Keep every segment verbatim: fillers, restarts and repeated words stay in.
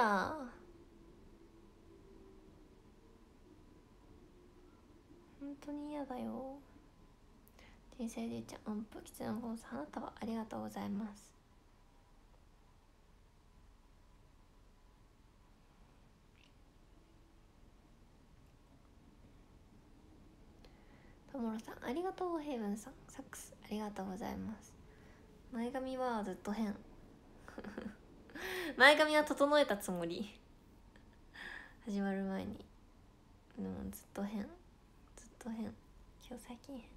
だ。本当に嫌だよ。人生でちゃん音符きつねの坊さん、花束ありがとうございます。ともろさんありがとう。ヘイブンさんサックスありがとうございます。前髪はずっと変前髪は整えたつもり始まる前に。でもずっと変ずっと変。今日最近変。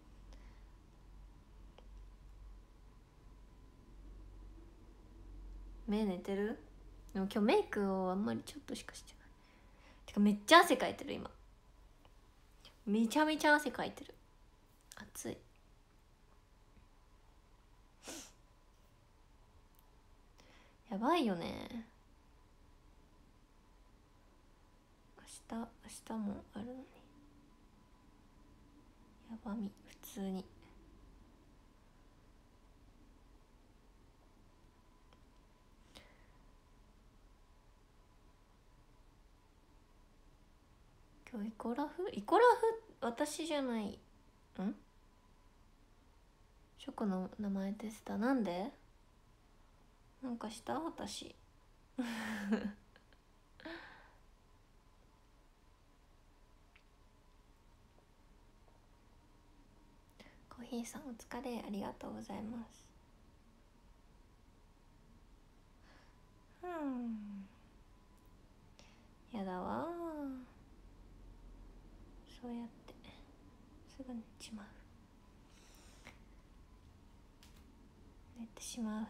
目寝てる？でも今日メイクをあんまりちょっとしかしてない。てかめっちゃ汗かいてる今。めちゃめちゃ汗かいてる。暑い。やばいよね。明日明日もあるのにやばみ普通に。今日イコラフイコラフ私じゃない。んショコの名前でした。なんでなんかした私コーヒーさんお疲れありがとうございます。うんやだわそうやってすぐ寝ちまう。寝てしまう。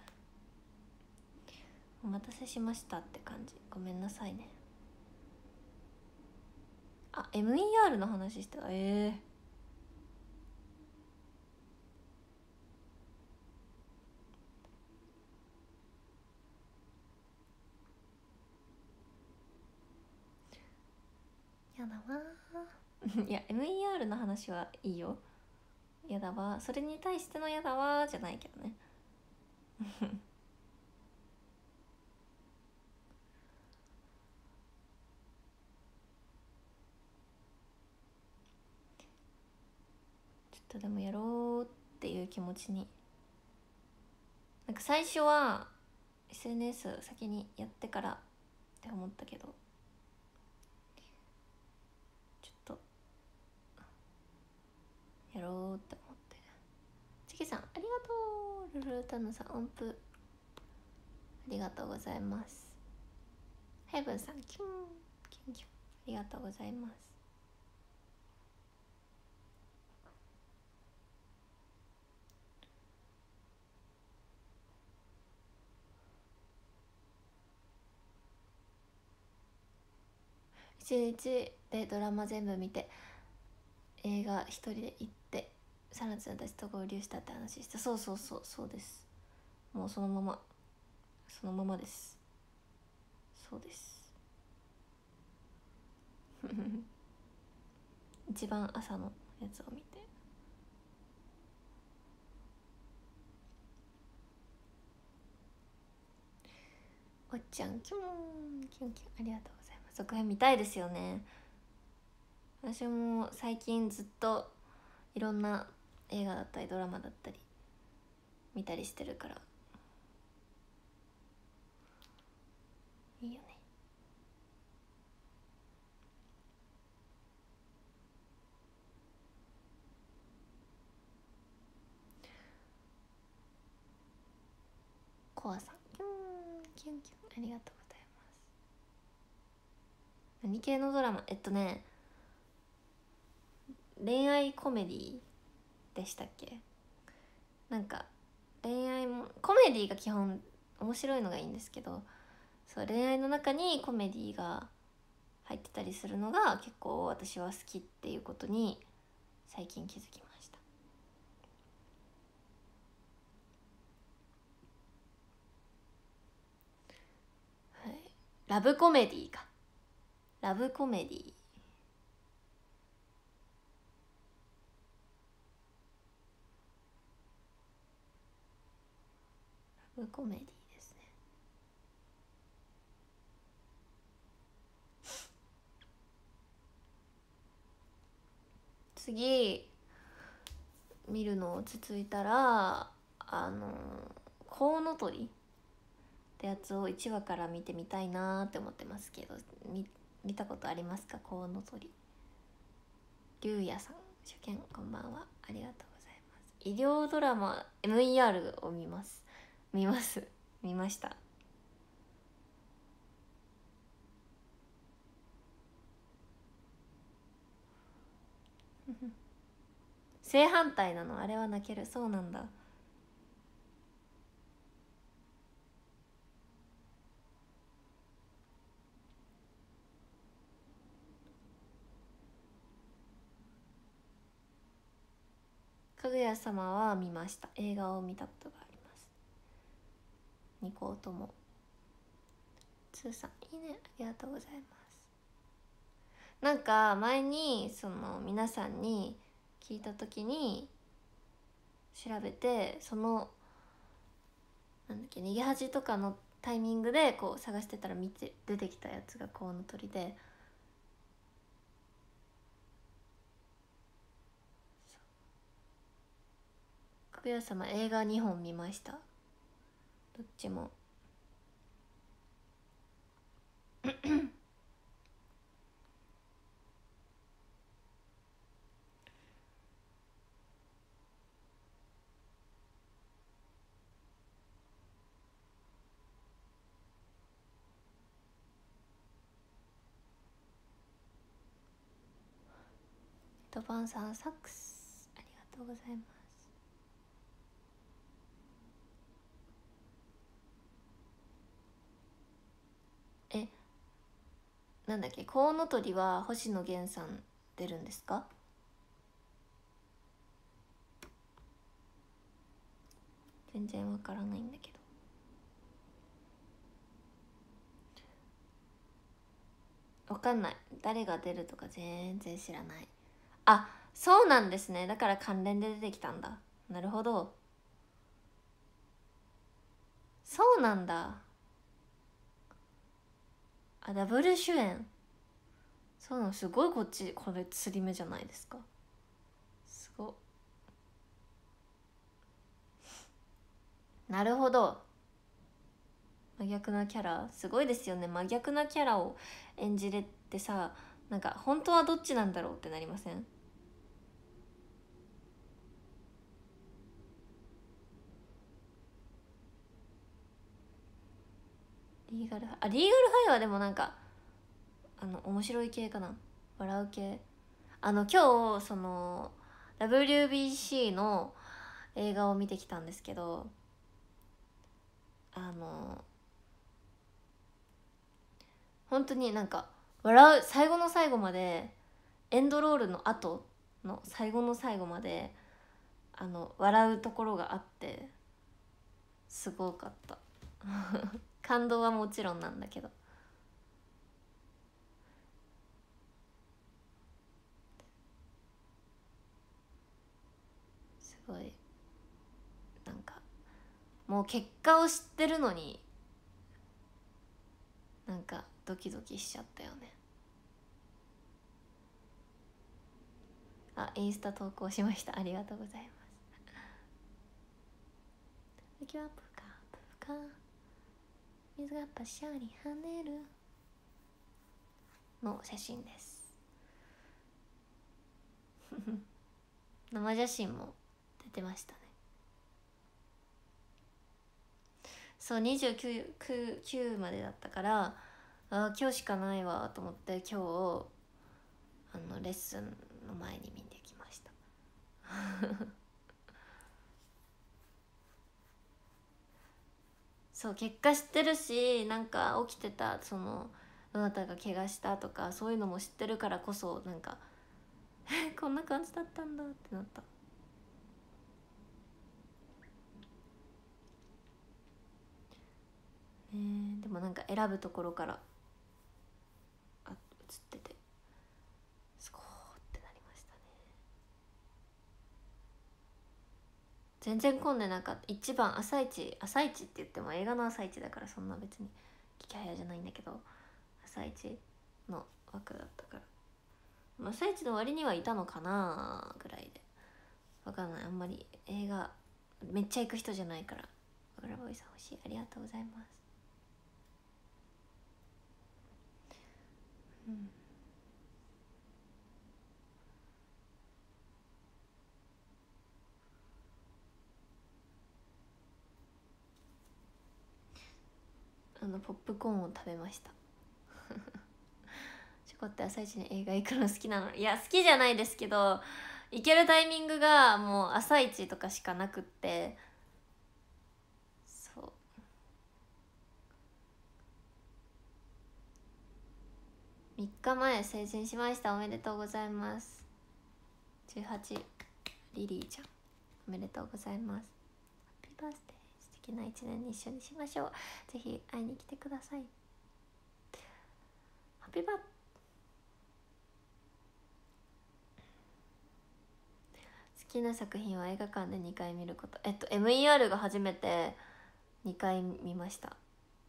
お待たせしましたって感じ。ごめんなさいね。あ エムイーアール の話してた。ええー、やだわいや エムイーアール の話はいいよ。やだわそれに対してのやだわじゃないけどねちょっとでもやろうっていう気持ちに。なんか最初は エスエヌエス 先にやってからって思ったけど、ちょっとやろうって思って。チキさんありがとう。ルルタヌさん音符ありがとうございます。ヘイブンさんキュンキュンキュンありがとうございます。一日でドラマ全部見て映画一人で行ってサナツのたちと合流したって話した。そうそうそうそうです。もうそのままそのままです。そうです一番朝のやつを見て。おっちゃんキュンキュンキュンありがとうございます。続編見たいですよね。私も最近ずっといろんな映画だったりドラマだったり見たりしてるからいいよね。コアさんキュンキュンキュンありがとうございます。何系のドラマ？えっとね恋愛コメディでしたっけ。なんか恋愛もコメディが基本面白いのがいいんですけど、そう恋愛の中にコメディが入ってたりするのが結構私は好きっていうことに最近気づきました。はい、ラブコメディか。ラブコメディラブコメディですね。 次見るの落ち着いたらあのコウノトリってやつをいちわから見てみたいなって思ってますけど、見見たことありますか？コウノトリ。りゅうやさん、初見こんばんは、ありがとうございます。医療ドラマ エムイーアール を見ます見ます見ました。正反対なの、あれは泣ける。そうなんだ。かぐや様は見ました。映画を見たことがあります。に校とも。つーさんいいね、ありがとうございます。なんか前にその皆さんに聞いた時に調べて、そのなんだっけ、逃げ恥とかのタイミングでこう探してたら見て出てきたやつがコウノトリで、かぐや様映画にほん見ました。どっちもトバンさんサックスありがとうございます。え、なんだっけ、コウノトリは星野源さん出るんですか？全然わからないんだけど。わかんない、誰が出るとか全然知らない。あ、そうなんですね。だから関連で出てきたんだ。なるほど、そうなんだ。あ、ダブル主演。そうなの、すごい。こっちこれ釣り目じゃないですか。すご。なるほど、真逆なキャラすごいですよね。真逆なキャラを演じれってさ、なんか本当はどっちなんだろうってなりません？リーガルハイ、あ、リーガルハイはでもなんかあの面白い系かな、笑う系。あの今日その ダブリュービーシー の映画を見てきたんですけど、あの本当になんか笑う、最後の最後まで、エンドロールの後の最後の最後まであの笑うところがあって、すごかった感動はもちろんなんだけど。すごいなんかもう結果を知ってるのになんかドキドキしちゃったよね。あ、インスタ投稿しました、ありがとうございます。雪はプカプカ、水がパシャリ跳ねるの写真です生写真も出てましたね。そう、にじゅうきゅう、きゅうまでだったから、あ、今日しかないわと思って今日あのレッスンの前に見てきましたそう、結果知ってるし、なんか起きてたそのどなたが怪我したとかそういうのも知ってるからこそ、なんかこんな感じだったんだってなった。えー、でもなんか選ぶところからあ映っててすごーってなりましたね。全然混んでなかった。一番朝一、朝一って言っても映画の朝一だからそんな別に機械早じゃないんだけど、朝一の枠だったから朝一の割にはいたのかなぐらいで、わかんない。あんまり映画めっちゃ行く人じゃないから。ブラボーイさん欲しい、ありがとうございます。うん、あのポップコーンを食べましたチョコって朝一に映画行くの好きなの？いや好きじゃないですけど、行けるタイミングがもう朝一とかしかなくって、そうみっかまえ成人しました。おめでとうございます。じゅうはちリリーちゃんおめでとうございます。ハッピーバースデー、素敵な一年に一緒にしましょう。ぜひ会いに来てください。ハッピーバー好きな作品は映画館でにかい見ること。えっと エムイーアール が初めてにかい見ました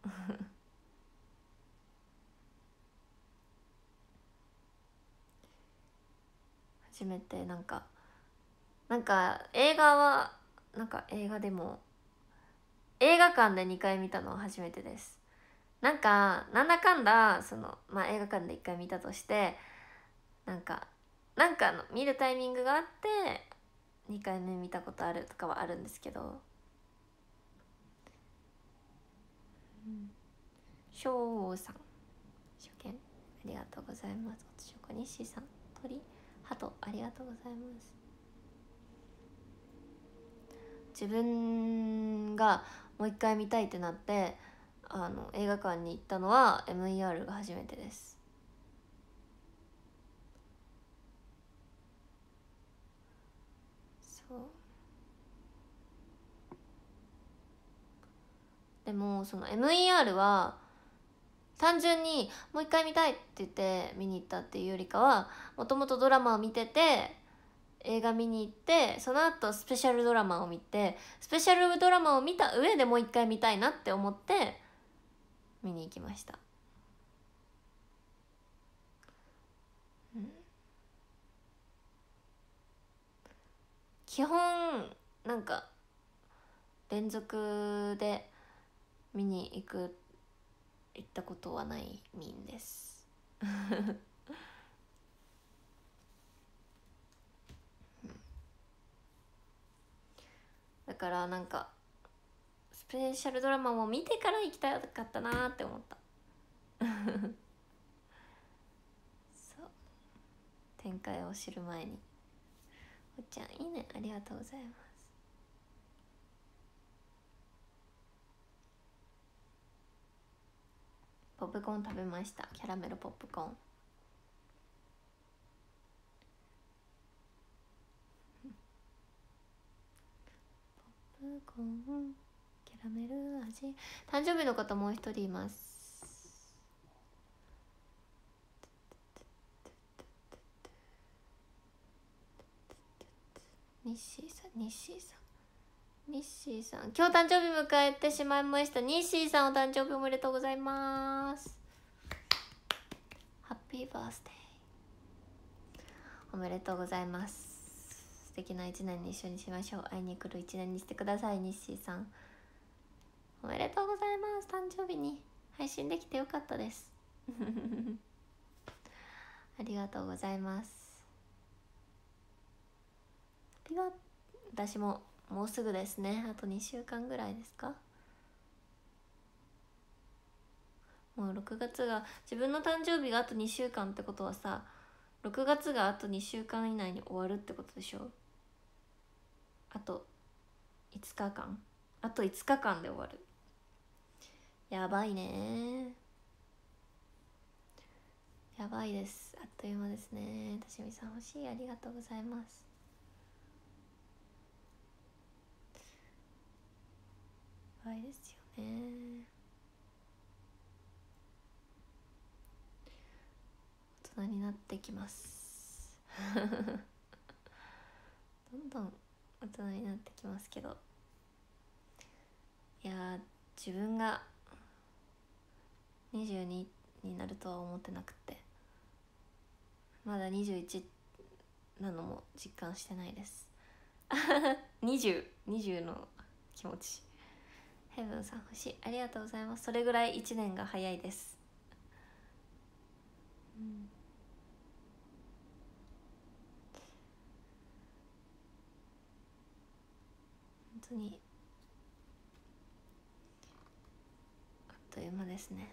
初めてなんかなんか映画はなんか映画でも映画館でにかい見たのは初めてです。なんかなんだかんだそのまあ映画館でいっかい見たとして、なんかなんかの見るタイミングがあってにかいめ見たことあるとかはあるんですけど、しょうさん初見ありがとうございます。おつしょこにしさん鳥ハトありがとうございます。自分がもう一回見たいってなってあの映画館に行ったのは エムイーアール が初めてです。そうでもその エムイーアール は単純にもう一回見たいって言って見に行ったっていうよりかは、もともとドラマを見てて映画見に行って、その後スペシャルドラマを見て、スペシャルドラマを見た上でもう一回見たいなって思って見に行きました。うん、基本なんか連続で見に行く行ったことはない民ですだからなんかスペシャルドラマも見てから行きたかったなって思ったそう展開を知る前に。おっちゃんいいね、ありがとうございます。ポップコーン食べました。キャラメルポップコーンポップコーンキャラメル味。誕生日の方もう一人います。ニッシーさん、ニッシーさん、ニッシーさん、今日誕生日迎えてしまいました。ニッシーさんお誕生日おめでとうございます。ハッピーバースデーおめでとうございます。素敵な一年に一緒にしましょう。会いに来る一年にしてください。ニッシーさんおめでとうございます。誕生日に配信できてよかったですありがとうございます。ピバ私ももうすぐですね。あとにしゅうかんぐらいですか。もうろくがつが自分の誕生日があとにしゅうかんってことはさ、ろくがつがあとにしゅうかん以内に終わるってことでしょ。あといつかかんあといつかかんで終わる。やばいね、やばいです。あっという間ですね。たしみさん欲しい、ありがとうございます。やばいですよね。大人になってきますどんどん大人になってきますけど、いや自分がにじゅうにになるとは思ってなくて、 まだにじゅういちなのも実感してないですにじゅう、にじゅうの気持ち。ヘブンさん星ありがとうございます。それぐらいいちねんが早いです、うん、本当にあっという間ですね。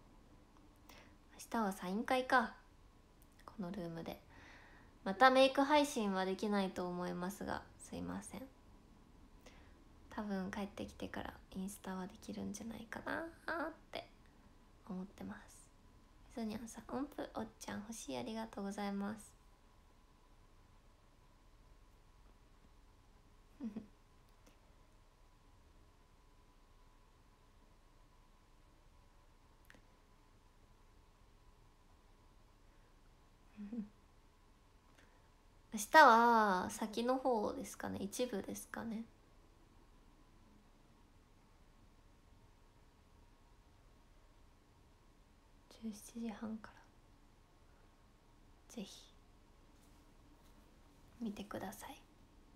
明日はサイン会か。このルームでまたメイク配信はできないと思いますが、すいません。多分帰ってきてからインスタはできるんじゃないかなって思ってます。ソニャンさん音符おっちゃん星ありがとうございます明日は先の方ですかね、一部ですかね。じゅうしちじはんからぜひ見てください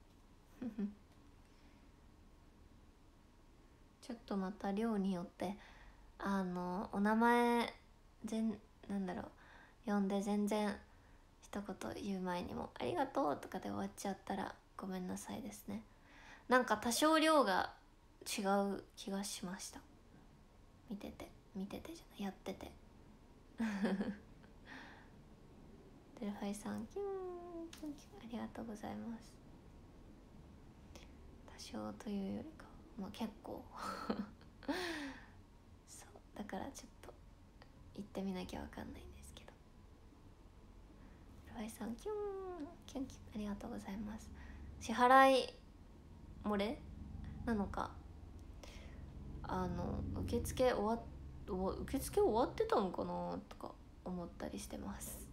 ちょっとまた量によってあのお名前全なんだろう読んで全然一言言う前にも「ありがとう」とかで終わっちゃったらごめんなさいですね。なんか多少量が違う気がしました。見てて見ててじゃないやっててデルファイさんキュンキュンキュンありがとうございます。多少というよりかまあ結構そうだからちょっと行ってみなきゃわかんないんですけど、デルファイさんキュンキュンキュンありがとうございます。支払い漏れなのかあの受付終わっ受付終わってたのかなとか思ったりしてます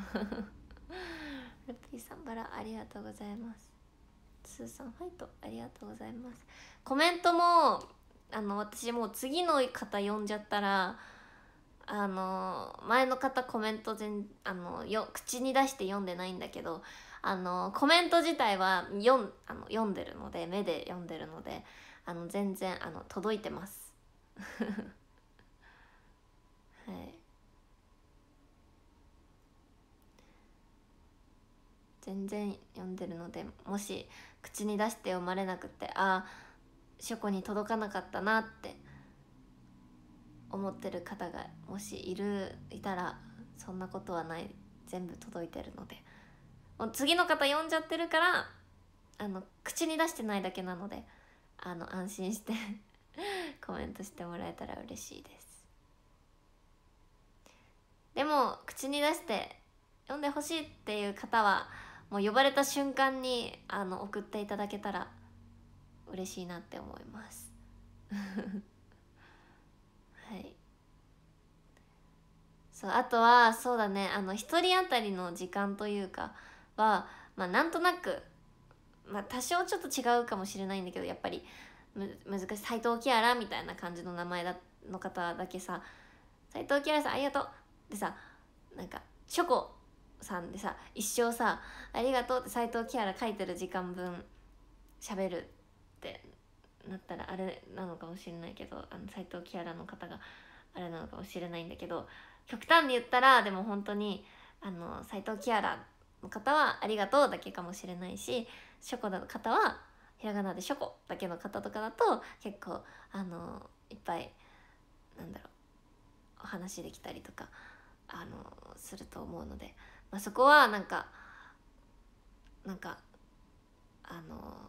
ルピーさんバラありがとうございます。スーさんファイトありがとうございます。コメントもあの私もう次の方呼んじゃったらあの前の方コメント全あのよ口に出して読んでないんだけどあのコメント自体は読んあの読んでるので目で読んでるのであの全然あの届いてますはい全然読んでるので、もし口に出して読まれなくてあ書庫に届かなかったなって思ってる方がもしいるいたらそんなことはない、全部届いてるので、もう次の方読んじゃってるからあの口に出してないだけなのであの安心してコメントしてもらえたら嬉しいです。でも口に出して読んでほしいっていう方はもう呼ばれた瞬間にあの送っていただけたら嬉しいなって思いますはいそうあとはそうだねあの一人当たりの時間というかはまあなんとなくまあ多少ちょっと違うかもしれないんだけどやっぱりむ難しい斎藤キアラみたいな感じの名前だの方だけさ斎藤キアラさんありがとうでさなんかショコさんでさ一生さありがとうって斎藤キアラ書いてる時間分喋るってなったらあれなのかもしれないけどあの斎藤キアラの方があれなのかもしれないんだけど極端に言ったらでも本当にあの斎藤キアラの方はありがとうだけかもしれないしショコの方はひらがなでショコだけの方とかだと結構あのいっぱいなんだろうお話できたりとかあのすると思うので、まあ、そこはなんかなんかあの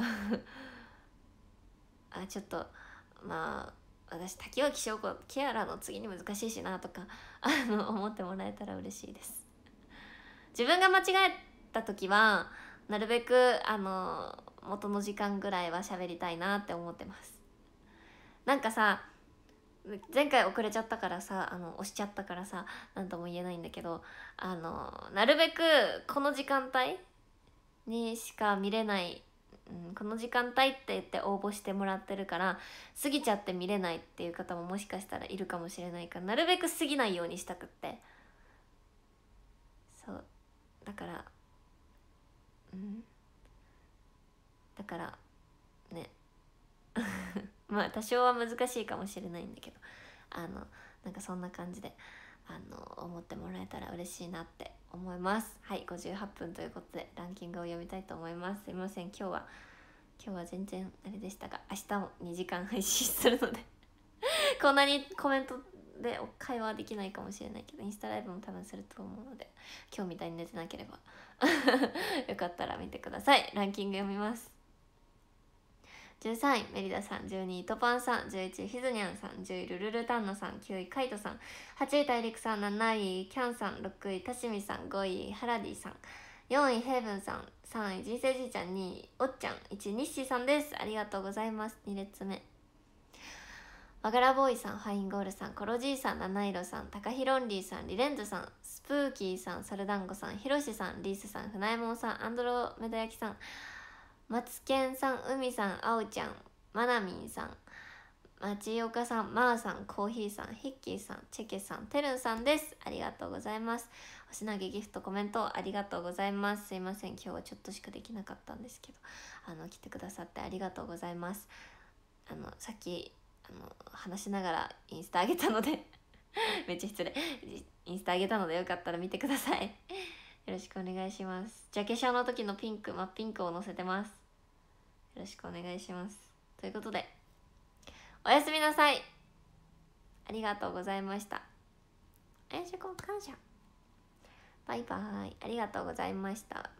あちょっとまあ私滝脇翔子キアラの次に難しいしなとかあの思ってもらえたら嬉しいです。自分が間違えた時はなるべくあの元の時間ぐらいは喋りたいなって思ってます。なんかさ前回遅れちゃったからさあの押しちゃったからさ何とも言えないんだけどあのなるべくこの時間帯にしか見れない、うん、この時間帯って言って応募してもらってるから過ぎちゃって見れないっていう方ももしかしたらいるかもしれないからなるべく過ぎないようにしたくってそうだからうんだからねまあ多少は難しいかもしれないんだけど、あのなんかそんな感じであの思ってもらえたら嬉しいなって思います。はい、ごじゅうはっぷんということでランキングを読みたいと思います。すいません、今日は今日は全然あれでしたが、明日もにじかん配信するのでこんなにコメントで会話できないかもしれないけど、インスタライブも多分すると思うので、今日みたいに寝てなければよかったら見てください。ランキング読みます。じゅうさんいメリダさん、じゅうにいトパンさん、じゅういちいヒズニャンさん、じゅういルルルタンナさん、きゅういカイトさん、はちい大陸さん、なないキャンさん、ろくいタシミさん、ごいハラディさん、よんいヘイブンさん、さんい人生じいちゃん、にいおっちゃん、いちいニッシーさんです。ありがとうございます。に列目わがらボーイさん、ファインゴールさん、コロジーさん、七色さん、タカヒロンリーさん、リレンズさん、スプーキーさん、サルダンゴさん、ヒロシさん、リースさん、船右衛門さん、アンドロメダ焼きさん、マツケンさん、海さん、あおちゃん、マナミンさん、町岡さん、マーさん、コーヒーさん、ヒッキーさん、チェケさん、テルンさんです。ありがとうございます。星投げギフトコメントありがとうございます。すいません、今日はちょっとしかできなかったんですけど、あの来てくださってありがとうございます。あのさっきあの話しながらインスタあげたのでめっちゃ失礼、インスタあげたのでよかったら見てください。よろしくお願いします。ジャケ写の時のピンク、真っピンクを載せてます。よろしくお願いします。ということでおやすみなさい。ありがとうございました。愛情感謝。バイバイ。ありがとうございました。